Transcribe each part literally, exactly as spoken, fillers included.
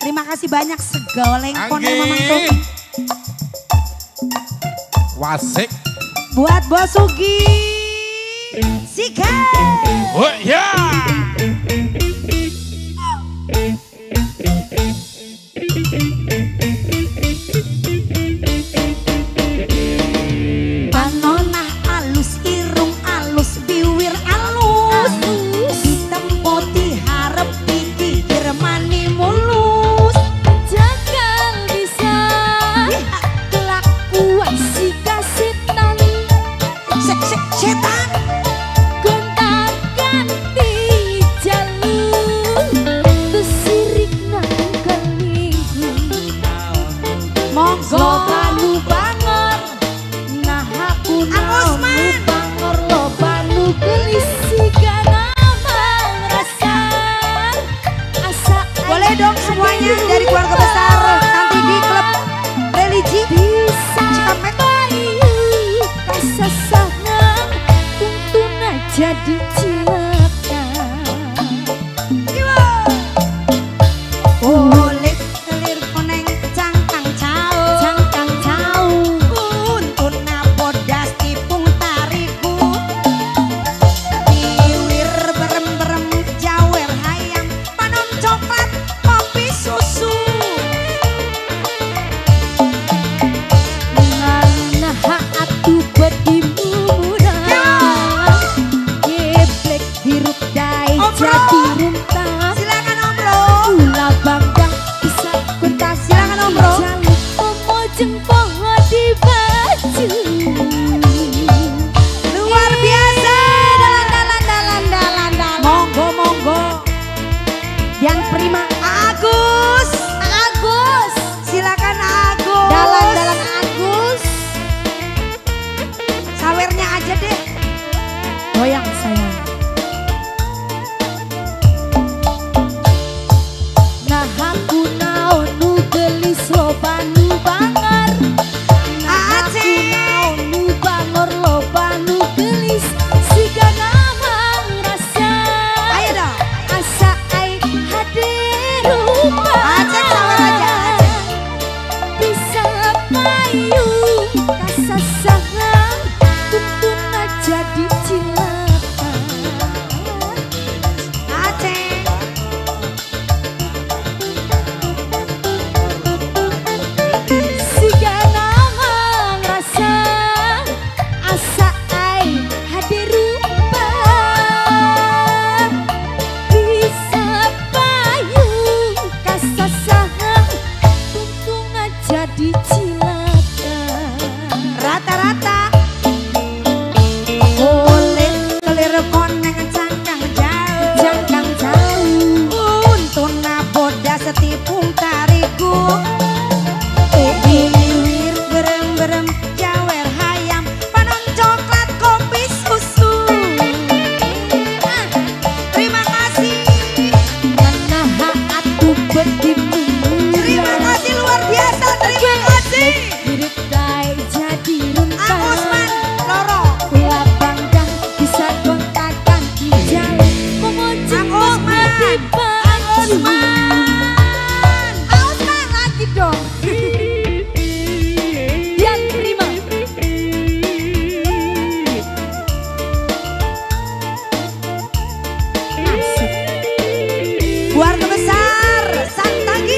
Terima kasih banyak segoleng kone Mamang Tung. Wasik. Buat Bos Sugi. Sika. Oh ya. Bangonah alus, irung alus, biwir alus. Ditempo diharap dikikir mani mulus. Jagal bisa kelakuan si kasitan. Sek sek setan. Gonta ganti jalur tersirik nang kelingku. Monggo Banu bangor nah aku namu bangor lo banu kelisi kana rasa asa boleh dong semuanya dari keluarga besar nanti di klub religi bisa Cikampek. bayu rasa sayang tuntun jadi cilaka. Boleh telir koneng cangkang cao. Cangkang cau Untun napodas tipung tariku. Biwir berem-berem jawer hayam. Panon coklat kopi susu. nah aku bedimu murah geblek hirup dai Om Bro. jadi runtah. Silakan Om Bro. Ula bangga bisa kuntas Silakan, Om Bro. jaluk pomo jempol di baju. Luar biasa. Dalan dalan dalan dalan dalan. Monggo monggo. Yang prima Agus. Agus Silakan Agus. dalan dalan Agus Sawernya aja deh. goyang sayang. Nah aku naon nu gelis lo banu bangar. Nah aku Aceh. naon nu bangor lo banu gelis siga ngamang rasa. Ayo dong. Asa ai hadir rumah. Aceh sawer aja, Aceh. Bisa payu kasasang tuntun aja di cilaka. Aceh. Siga namang rasa asa ai hadir rumah. Bisa payu kasasang tuntun aja di cilaka. Rata-rata. Boleh telir koneng cangkang jauh. Jangkang jauh Untun napoda setipung tariku. Biwir berem-berem jawer hayam. Panon coklat kopi susu. Ah, terima kasih. nah aku bedimu Terima kasih luar biasa. Terima kasih. hidup dai jadi runtah. Ang Usman Loro. Kula bangga bisa kontakan di jalan memojok Usman. di baju. Usman. Usman lagi dong. Yang terima. Asik. Keluarga besar Santagi.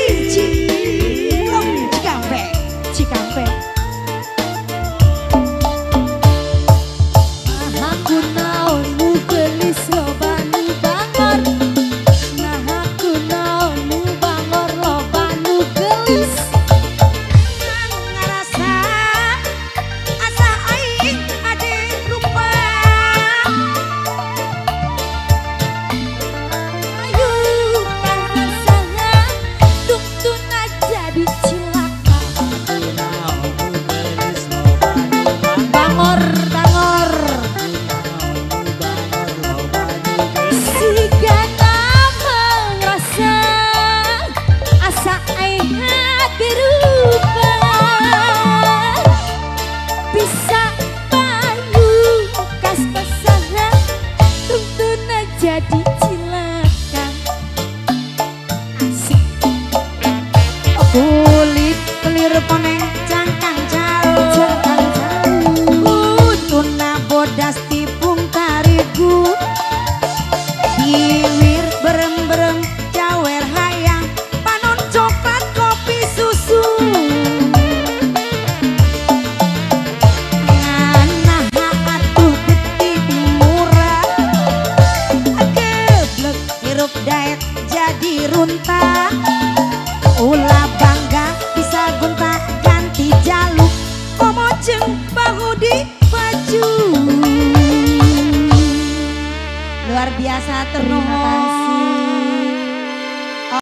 Matur Terima nuwun.